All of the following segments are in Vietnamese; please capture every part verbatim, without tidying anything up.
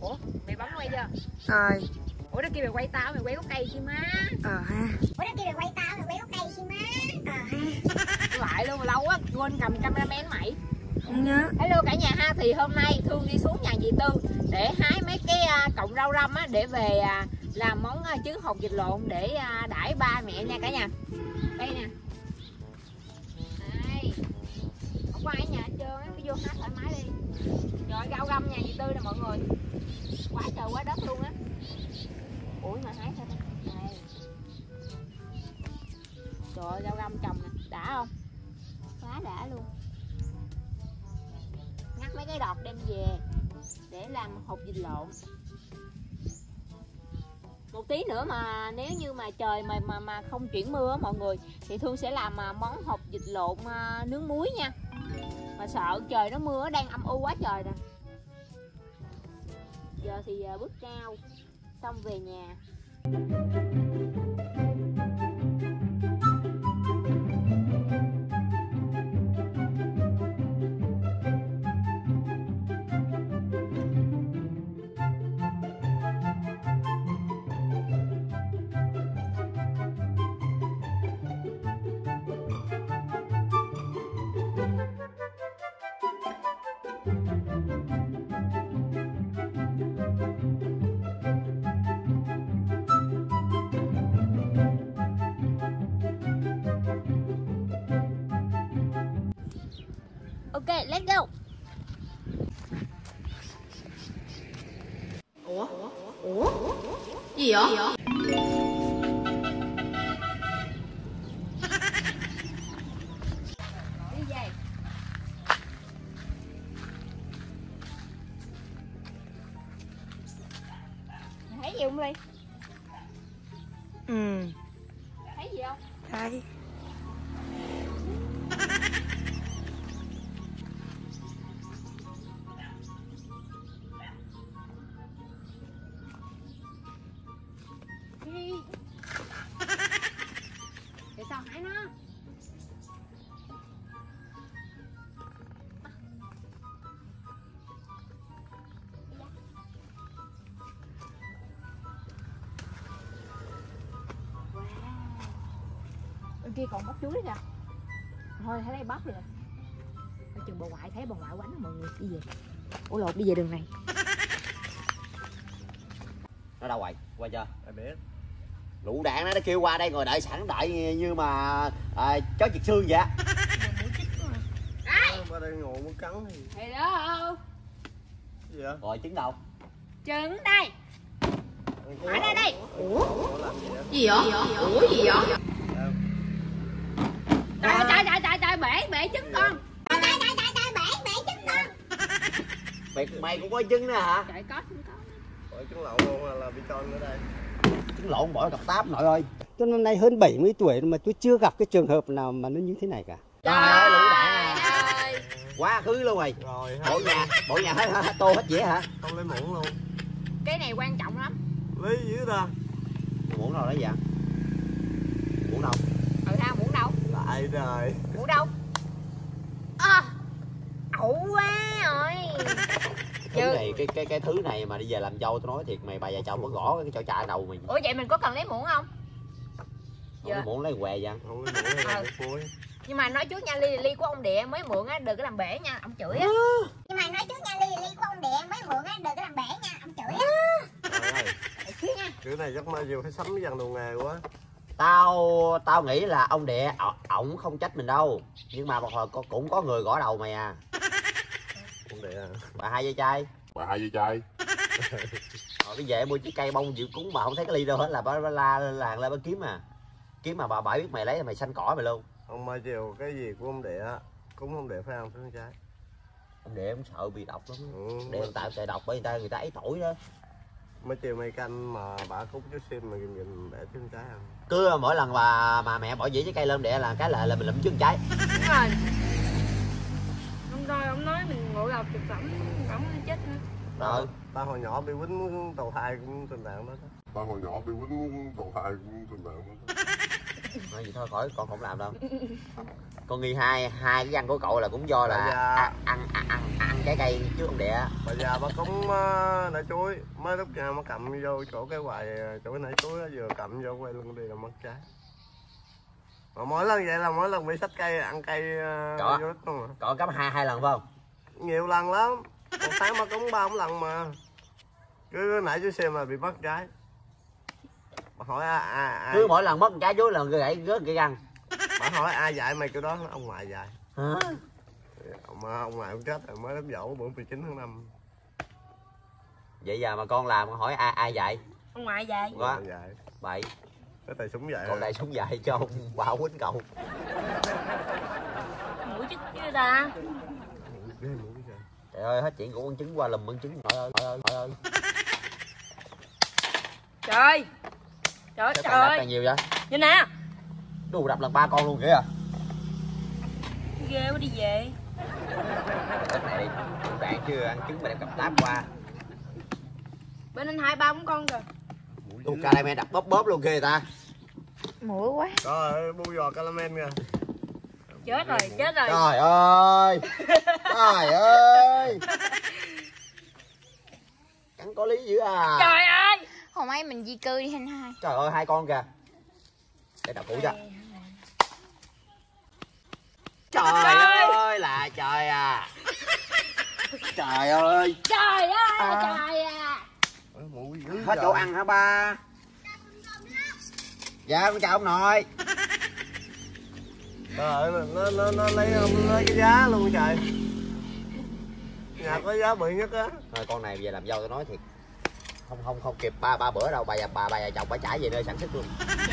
Ủa mày bấm quay chưa? Rồi. Ủa đó kia mày quay tao mày quay gốc cây chi má. Ờ ha. Ủa đó kia mày quay tao mày quay gốc cây chi má. Ờ ha. Lại luôn mà lâu quá quên cầm cameraman mày. Không nhớ. Hello cả nhà ha, thì hôm nay Thương đi xuống nhà dì Tư để hái mấy cái uh, cọng rau răm á để về uh, làm món uh, trứng hột vịt lộn để uh, đãi ba mẹ nha cả nhà. Đây nè. Đây. Không có ai nhà hết trơn á, cứ vô hái thoải mái đi. Trời rau răm nhà dì Tư nè mọi người. Quá trời quá đất luôn á. Ủi mà hái sao đây? Trời ơi rau răm trồng nè, đã không? Quá đã luôn. Ngắt mấy cái đọt đem về để làm hột vịt lộn. Một tí nữa mà nếu như mà trời mà mà mà không chuyển mưa mọi người thì Thương sẽ làm món hột vịt lộn nướng muối nha. Mà sợ trời nó mưa, đang âm u quá trời nè. Giờ thì bước rau xong về nhà. Ok, let's go. Ủa? Ủa? Gì vậy? Gì vậy? Đi về. Thấy gì không Ly? Ừ. Thấy gì không? Thấy. Tại sao hái nó? Wow. Bên kia còn bắp chuối kìa. Thôi thấy đây bắp rồi. Ở chừng bà ngoại thấy bà ngoại quánh mọi người đi về. Ủa lột đi về đường này. Nó đâu rồi? Qua chưa? Ai biết. Lũ đạn nó, nó kêu qua đây ngồi đợi sẵn đợi như mà à, chó chịt xương vậy. Đấy. Qua đây ngồi muốn cắn thì. Thì đó. Gì vậy? Rồi trứng đâu? Trứng đây. Ở đây đây. Ủa? Gì vậy? Ủa gì vậy? Trời trời trời trời trời bể bể trứng con. Trời trời trời trời trời bể bể trứng con. Mày mày cũng có trứng nữa hả? Trời có trứng con. Bỏ trứng lộn luôn hay là bacon ở đây? Trứng lộn bỏ cặp táp nội ơi. Tôi năm nay hơn bảy mươi tuổi mà tôi chưa gặp cái trường hợp nào mà nó như thế này cả. Trời ơi lũ đạn ơi. Quá khứ luôn rồi. Rồi Bộ nhà, bộ nhà hết, hết tô hết dĩa hả? không lấy muỗng luôn. Cái này quan trọng lắm. Lấy dưới ta. Muỗng đâu đấy vậy? Muỗng đâu? Ừ ha, muỗng đâu? Lại rồi. Muỗng đâu? À, ẩu quá rồi. Thứ này cái cái cái thứ này mà đi về làm dâu tôi nói thiệt mày bà già chồng có gõ cái cho trà đầu mày. Ủa vậy mình có cần lấy muỗng không? Không lấy muỗng lấy què vậy. Không lấy muỗng hay là cái cuối. Nhưng mà nói trước nha, ly ly của ông Địa mới mượn á, đừng có làm bể nha, ông chửi á. Nhưng mà nói trước nha, ly ly của ông Địa mới mượn á, đừng có làm bể nha, ông chửi á. Trời ơi. Kiểu này chắc mai vừa phải sắm với dàn đồ nghề quá. Tao tao nghĩ là ông Địa ổng không trách mình đâu, nhưng mà một hồi cũng có người gõ đầu mày à. Ông Địa à? Bà hai dây trai. Bà hai dây trai. Rồi bây giờ mua chiếc cây bông dự cúng mà không thấy cái ly đâu hết là bà la làng la bà kiếm à. Kiếm mà bà bảy biết mày lấy là mày xanh cỏ mày luôn. Ông mai chiều cái gì của ông Địa cúng ông Địa phải không phải không trái? Ông Địa ông sợ bị độc lắm. Ừ. Để người ta chạy độc bởi người ta người ta ấy tuổi đó. Mấy chiều mày canh mà bà cúng chú sim mà nhìn nhìn để trứng trái không? Cứ mỗi lần mà mà mẹ bỏ dĩa trái cây lên để là cái lại là mình lụm trứng trái. Đúng rồi. Ông rồi ông nói mình ngộ độc thực phẩm, ổng chết nữa. Rồi. Tao hồi nhỏ bị quýnh tàu thai cũng tình trạng đó. Tao hồi nhỏ bị quýnh tàu thai cũng tình trạng đó. Nói gì thôi khỏi, con không làm đâu. Con nghi hai hai cái răng của cậu là cũng do là ăn, ăn ăn ăn ăn trái cây trước ông đẻ. Bà già bà cúng uh, nãy chuối, mới lúc nào mà cầm vô chỗ cái hoài chỗ cái nãy chuối đó, vừa cầm vô quay lưng đi là mất trái. Mà mỗi lần vậy là mỗi lần bị sách cây ăn cây uh, Cậu, vô luôn mà. Cậu cắm hai hai lần phải không? Nhiều lần lắm, một tháng bà cúng ba bốn lần mà. Cứ nãy chú xem là bị mất trái. Bà hỏi ai, ai, ai... Cứ mỗi lần mất trái chuối là gãy rớt cây răng. Bà hỏi ai dạy mày cái đó, ông ngoại dạy. Hả? Mà ông ngoại cũng chết rồi, mới đám dỗ bữa mười chín tháng năm. Vậy giờ mà con làm hỏi ai ai dạy? Ông ngoại dạy. Quá. Dạy. Bậy. Cái tay súng dạy. Còn đây súng dạy cho ông Bảo quýnh cậu. Mũi chích chứ ta. Trời ơi, hết chuyện của con trứng qua lùm con trứng. Trời ơi, trời ơi, trời ơi. Trời. Trời Sao trời càng đập ơi. càng nhiều vậy? Nhìn nè. Đù đập lần ba con luôn kìa. Ghê quá, đi về. Cái này đi, bạn chưa ăn trứng mà đem cặp táp qua. Bên anh hai ba bốn con kìa. Đù caramel đập bóp bóp luôn kìa ta. Mũi quá. Rồi, bu giò caramel kìa. Chết rồi, chết rồi. Trời ơi. Trời ơi. Chẳng có lý dữ à. Trời ơi. Hôm nay mình di cư đi anh hai. Trời ơi, hai con kìa. Để đập củ cho. Trời ơi là trời à. Trời ơi. Trời ơi, À. trời à. Hết chỗ ăn hả ba? Dạ con chào ông nội. Trời ơi, nó, nó, nó lấy, lấy cái giá luôn trời. Nhà có giá bự nhất á. Thôi con này về làm dâu tôi nói thiệt. Không không không kịp ba ba bữa đâu, bà già bà bà già chồng bà trả về nơi sản xuất luôn.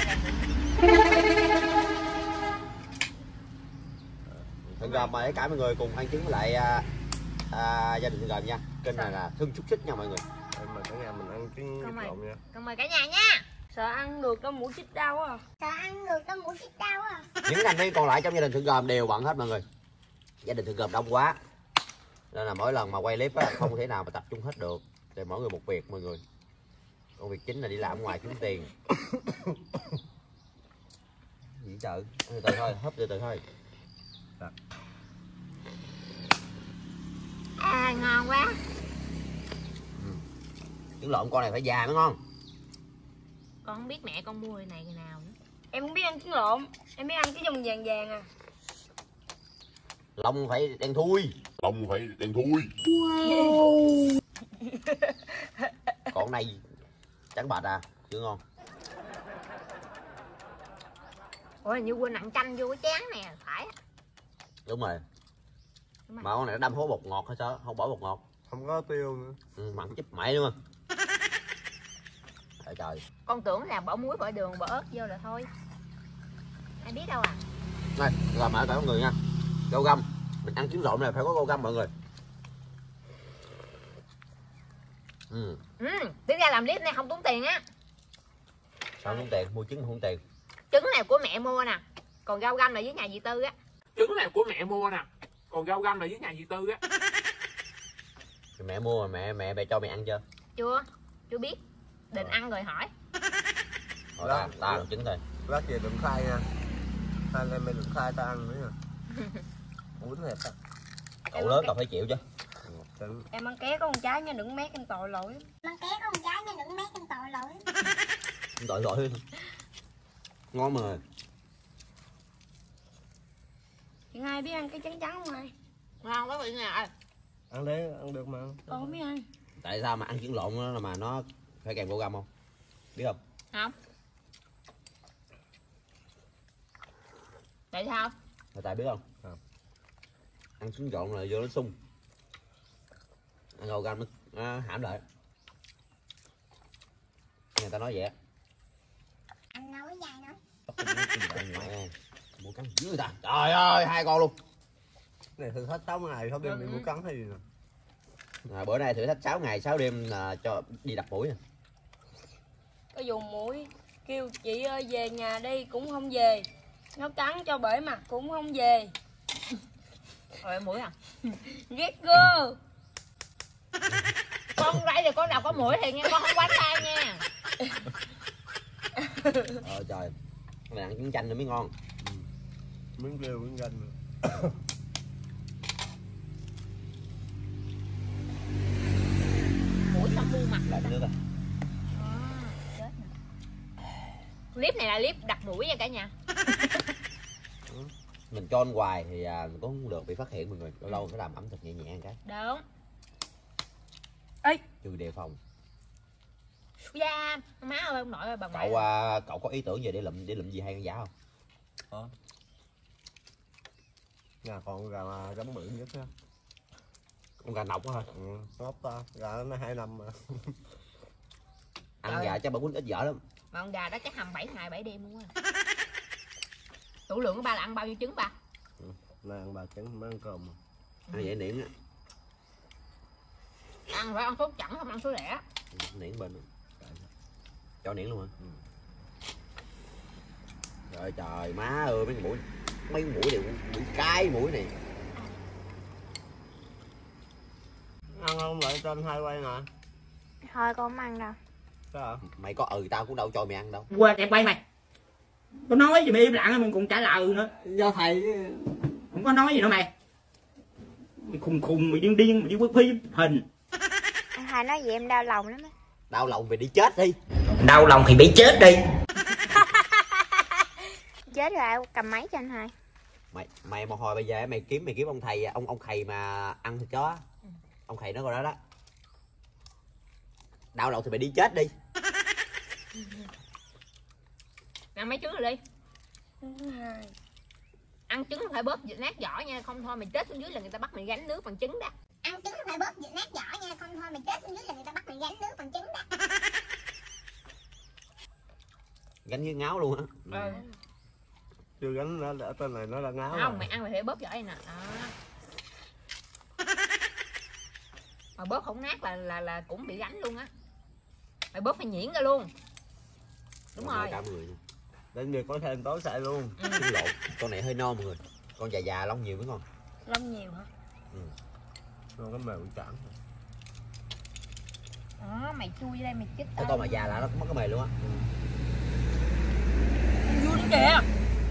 Thường gồm mà cả mọi người cùng ăn trứng với lại à, à, gia đình Thường gồm nha. Kênh này là Thương Chúc Xích nha mọi người. Em mời cả nhà mình ăn trứng Con vịt mày. lộn nha. Còn mời cả nhà nha. Sợ ăn được có mũi chích đau á. Sợ ăn được có mũi chích đau à. Những thành viên còn lại trong gia đình Thường gồm đều bận hết mọi người. Gia đình Thường gồm đông quá nên là mỗi lần mà quay clip á, không thể nào mà tập trung hết được. Thì mỗi người một việc mọi người. Công việc chính là đi làm ở ngoài kiếm tiền. Gì trời, từ từ thôi, hấp từ từ thôi. À ngon quá. Trứng lộn con này phải già mới ngon. Con không biết mẹ con mua cái này ngày nào nữa. Em không biết ăn trứng lộn. Em biết ăn cái dòng vàng vàng à. Lông phải đen thui. Lông phải đen thui. Còn này trắng bạch à, chưa ngon. Ôi như quên nặng chanh vô cái chén nè, phải. Đúng rồi. Mà con này nó đâm hố bột ngọt hay sao? Không bỏ bột ngọt. Không có tiêu nữa. Ừ, mặn chích mày luôn. Trời trời. Con tưởng là bỏ muối, bỏ đường, bỏ ớt vô là thôi. Ai biết đâu à. Này, làm ở cả mọi người nha. Rau găm. Mình ăn trứng lộn này phải có rau găm mọi người. Ừ. Ừ, tính ra làm clip này không tốn tiền á. Sao không tiền? Mua trứng không tiền. Trứng này của mẹ mua nè. Còn rau găm là dưới nhà dì Tư á. Trứng này của mẹ mua nè, còn rau găm là dưới nhà dì Tư á. Mẹ mua mà mẹ mẹ mẹ cho mẹ ăn chưa? Chưa, chưa biết. Định ăn rồi hỏi. Rồi ta, ta làm trứng thôi. Lát về đừng khai nha. Hai anh em mình đừng khai ta ăn nữa nha. Uống thiệt ta. Cậu lớn cậu phải chịu chứ. Em ăn ké có con trái nha, đừng mét em tội lỗi. Ăn ké con trái nha, đừng mét em tội lỗi. Tội lỗi. Ngon mà. Chuyện ai biết ăn cái trắng trắng không ai? Ngon quá vị nè. Ăn đấy, ăn được mà. Con không biết ăn. Tại sao mà ăn trứng lộn đó mà nó phải kèm rau găm không? Biết không? Không. Tại sao? Tại tại biết không? À. Ăn trứng trộn là vô nó sung. Ăn rau găm nó, nó hãm lại. Người ta nói vậy. Anh nói dài nói. Mẹ, mua cắn dữ ta. Trời ơi, hai con luôn. Này thử thách sáu ngày sáu đêm bị mũi cắn hay gì nè. À, bữa nay thử thách sáu ngày sáu đêm là cho đi đập mũi nè. Có dùng mũi kêu chị ơi về nhà đi cũng không về. Nó cắn cho bể mặt cũng không về. Rồi mũi à? Ghét cơ. Con đây thì con nào có mũi thì nghe con không quánh tay nha. Ờ trời. Mày ăn trứng chanh nữa mới ngon. Miếng rêu miếng ganh. Mũi xong bu mặt Lại nước à. à, chết nè. Clip này là clip đặt mũi nha cả nhà. Mình cho ăn hoài thì à, cũng không được bị phát hiện mọi người. Lâu lâu phải làm ẩm thực nhẹ nhẹ ăn cái. Đúng. Ê, Chưa đề phòng. da má ơi ông nội ơi bà ngoại. Cậu à, cậu có ý tưởng gì để lụm để lụm gì hay ăn giá không? Hả? Nhà còn gà mà gấm bự nhất á. Con gà nọc á hả? Ừ, ngốc ta, gà nó hai năm mà. Ăn Trời. gà chắc bà quýnh ít dở lắm. Mà con gà đó chắc hầm bảy ngày bảy đêm luôn á. Tủ lượng của ba là ăn bao nhiêu trứng ba? Ừ, nay ăn ba trứng mới ăn cơm mà. Ăn vậy niễn á. Ăn phải ăn số chẵn không ăn số lẻ. Ừ, niễn bên. Cho niễn luôn hả? Ừ. Trời trời má ơi mấy cái mũi mấy cái mũi đều bị cay mũi này. Ăn không lại trên hai quay nè. Thôi con không ăn đâu. Sao hả? Mày có ừ tao cũng đâu cho mày ăn đâu. Qua kẹp quay mày. Có nói gì mày im lặng mình còn trả lời nữa. Do thầy Không có nói gì nữa mày. Mày khùng khùng mày điên điên mày đi quay phim hình. Thầy nói gì em đau lòng lắm á. Đau lòng mày đi chết đi. Đau lòng thì bị chết đi. Chết rồi ai cầm máy cho anh hai. Mày mày một hồi bây giờ mày kiếm mày kiếm ông thầy ông ông thầy mà ăn thịt chó. Ông thầy nó gọi đó đó. Đau lòng thì mày đi chết đi. Ăn mấy trứng rồi đi. Thứ hai. Ăn trứng phải bóp nát vỏ nha, không thôi mày chết xuống dưới là người ta bắt mày gánh nước bằng trứng đó. Ăn trứng phải bóp vịt nát vỏ nha, không thôi mày chết xuống dưới là người ta bắt mày gánh nước bằng trứng đó. Gánh với ngáo luôn á. Ừ. Chưa gánh nó ở trên này nó đã ngáo Không, rồi. mày ăn mày phải bóp vỏ này nè. Đó. Mà bóp không nát là là là cũng bị gánh luôn á. Mày bóp phải nhuyễn ra luôn. Đúng Còn rồi. cả người nha. Đến giờ có thêm tối xài luôn. Ừ. Trứng lộn. Con này hơi non mọi người. Con già già lông nhiều mới ngon. Lông nhiều hả? Rồi cái mèo chẳng. Đó, mày chui đây mày chích. Cái con mà già là nó mất cái mề luôn á. Vuông kìa.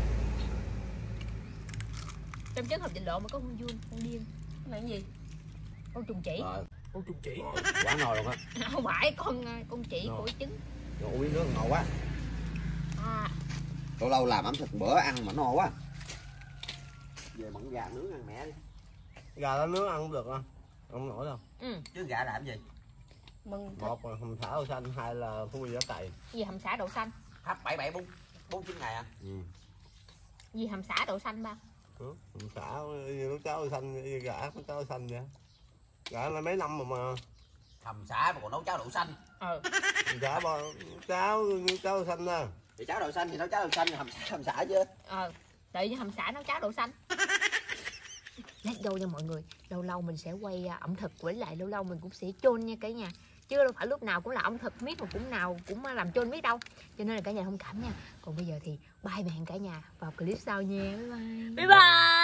Trong trứng hộp vịt lộn mà có con vuông, con điên. Là cái gì? Con trùng chỉ. Rồi, Con trùng chỉ. quá nồi luôn á. Không phải con con chỉ Rồi. của trứng. Rồi uống miếng nước ngon quá. À, Lâu lâu làm ẩm thực bữa ăn mà no quá. Về mặn gà nướng ăn mẹ đi. Gà đó nướng ăn cũng được không? Không nổi đâu. ừ. Chứ gà làm gì? Mừng thịt. Một là hầm thảo xanh, hai là phu giá cày. Gì hầm xả đậu xanh? Hấp bảy bảy bốn bốn chín ngày à? Ừ. Gì hầm xả đậu xanh ba? Ừ. Hầm thảo như nấu cháo xanh, như gà nấu cháo xanh vậy. Gà là mấy năm mà mà. Hầm xả mà còn nấu cháo đậu xanh. Ừ. Cháo bao cháo cháo xanh đó. Thì cháo đậu xanh thì nấu cháo đậu xanh hầm hầm xả chứ. Ờ, đợi hầm xả nấu cháo đậu xanh. Let go nha mọi người. Lâu lâu mình sẽ quay ẩm thực, với lại lâu lâu mình cũng sẽ chôn nha cả nhà. Chứ đâu phải lúc nào cũng là ẩm thực miết mà cũng nào cũng làm chôn miết đâu. Cho nên là cả nhà thông cảm nha. Còn bây giờ thì bye mẹ cả nhà vào clip sau nha. Bye bye. Bye bye.